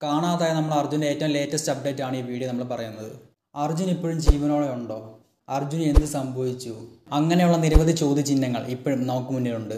കാണാതായ നമ്മൾ അർജുൻ്റെ ഏറ്റവും ലേറ്റസ്റ്റ് അപ്ഡേറ്റ് ആണ് ഈ വീഡിയോ നമ്മൾ പറയുന്നത്. അർജുൻ ഇപ്പോഴും ജീവനോടെ ഉണ്ടോ? അർജുന് എന്ത് സംഭവിച്ചു? അങ്ങനെയുള്ള നിരവധി ചോദ്യചിഹ്നങ്ങൾ ഇപ്പോഴും നമുക്ക് മുന്നിലുണ്ട്.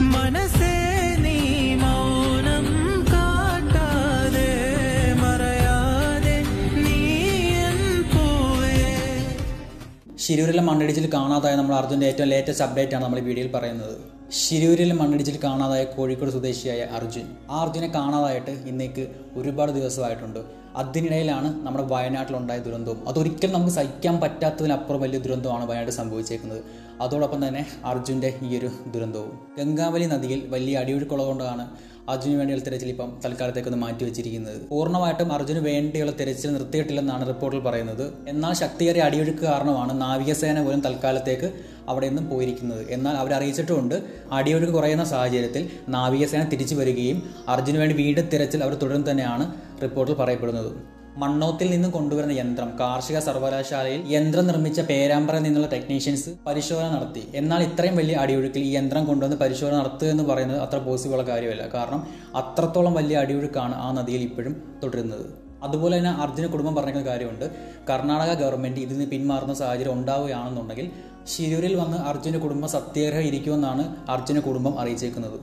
ശിരൂരിലെ മണ്ണിടിച്ചിൽ കാണാതായ നമ്മൾ അർജുൻ്റെ ഏറ്റവും ലേറ്റസ്റ്റ് അപ്ഡേറ്റ് ആണ് നമ്മൾ ഈ വീഡിയോയിൽ പറയുന്നത്. ശിരൂരിലെ മണ്ണിടിച്ചിൽ കാണാതായ കോഴിക്കോട് സ്വദേശിയായ അർജുൻ. ആ അർജുനെ കാണാതായിട്ട് ഇന്നേക്ക് ഒരുപാട് ദിവസമായിട്ടുണ്ട്. അതിനിടയിലാണ് നമ്മുടെ വയനാട്ടിലുണ്ടായ ദുരന്തവും. അതൊരിക്കലും നമുക്ക് സഹിക്കാൻ പറ്റാത്തതിനപ്പുറം വലിയ ദുരന്തമാണ് വയനാട്ടിൽ സംഭവിച്ചേക്കുന്നത്. അതോടൊപ്പം തന്നെ അർജുൻ്റെ ഈ ഒരു ദുരന്തവും. ഗംഗാവലി നദിയിൽ വലിയ അടിയൊഴുക്കുള്ളതുകൊണ്ടാണ് അർജുന് വേണ്ടിയുള്ള തെരച്ചിൽ ഇപ്പം തൽക്കാലത്തേക്കൊന്ന് മാറ്റിവെച്ചിരിക്കുന്നത്. പൂർണ്ണമായിട്ടും അർജുന് വേണ്ടിയുള്ള തെരച്ചിൽ നിർത്തിയിട്ടില്ലെന്നാണ് റിപ്പോർട്ടിൽ പറയുന്നത്. എന്നാൽ ശക്തിയേറിയ അടിയൊഴുക്ക് കാരണമാണ് നാവികസേന പോലും തൽക്കാലത്തേക്ക് അവിടെ നിന്നും പോയിരിക്കുന്നത്. എന്നാൽ അവരറിയിച്ചിട്ടുമുണ്ട് അടിയൊഴുക്ക് കുറയുന്ന സാഹചര്യത്തിൽ നാവികസേന തിരിച്ചു വരികയും അർജുന് വേണ്ടി വീണ്ടും തെരച്ചിൽ അവർ തുടരും തന്നെയാണ് റിപ്പോർട്ടിൽ പറയപ്പെടുന്നത്. മണ്ണോത്തിൽ നിന്നും കൊണ്ടുവരുന്ന യന്ത്രം കാർഷിക സർവകലാശാലയിൽ യന്ത്രം നിർമ്മിച്ച പേരാമ്പ്രയിൽ നിന്നുള്ള ടെക്നീഷ്യൻസ് പരിശോധന നടത്തി. എന്നാൽ ഇത്രയും വലിയ അടിയൊഴുക്കിൽ ഈ യന്ത്രം കൊണ്ടുവന്ന് പരിശോധന നടത്തുക എന്ന് പറയുന്നത് അത്ര പോസിബിളുള്ള കാര്യമല്ല. കാരണം അത്രത്തോളം വലിയ അടിയൊഴുക്കാണ് ആ നദിയിൽ ഇപ്പോഴും തുടരുന്നത്. അതുപോലെ തന്നെ അർജുന കുടുംബം പറഞ്ഞ കാര്യമുണ്ട്. കർണാടക ഗവൺമെന്റ് ഇതിൽ നിന്ന് പിന്മാറുന്ന സാഹചര്യം ഉണ്ടാവുകയാണെന്നുണ്ടെങ്കിൽ ശിരൂരിൽ വന്ന് അർജുന്റെ കുടുംബം സത്യാഗ്രഹം ഇരിക്കുമെന്നാണ് അർജുന കുടുംബം അറിയിച്ചേക്കുന്നത്.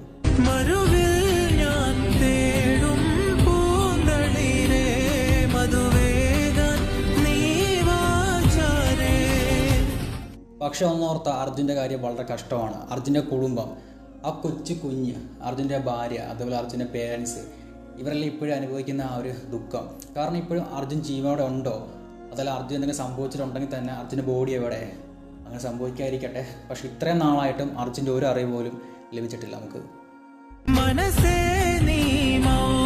പക്ഷെ ഒന്നോർത്ത അർജുൻ്റെ കാര്യം വളരെ കഷ്ടമാണ്. അർജുൻ്റെ കുടുംബം, ആ കൊച്ചു കുഞ്ഞ്, അർജുൻ്റെ ഭാര്യ, അതുപോലെ അർജുൻ്റെ പേരൻസ്, ഇവരെല്ലാം ഇപ്പോഴും അനുഭവിക്കുന്ന ആ ഒരു ദുഃഖം. കാരണം ഇപ്പോഴും അർജുൻ ജീവനോടെ ഉണ്ടോ? അതല്ല അർജുൻ എന്തെങ്കിലും സംഭവിച്ചിട്ടുണ്ടെങ്കിൽ തന്നെ അർജുൻ്റെ ബോഡി എവിടെ? അങ്ങനെ സംഭവിക്കാതിരിക്കട്ടെ. പക്ഷെ ഇത്രയും നാളായിട്ടും അർജുൻ്റെ ഒരു അറിവ് പോലും ലഭിച്ചിട്ടില്ല നമുക്ക്.